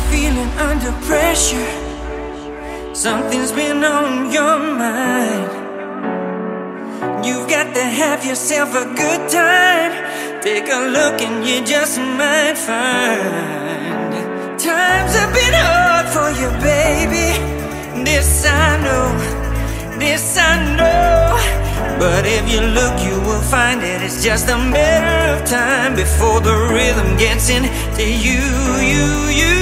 feeling under pressure, something's been on your mind. You've got to have yourself a good time. Take a look and you just might find times have been hard for you, baby. This I know, this I know. But if you look, you will find that it's just a matter of time before the rhythm gets into you.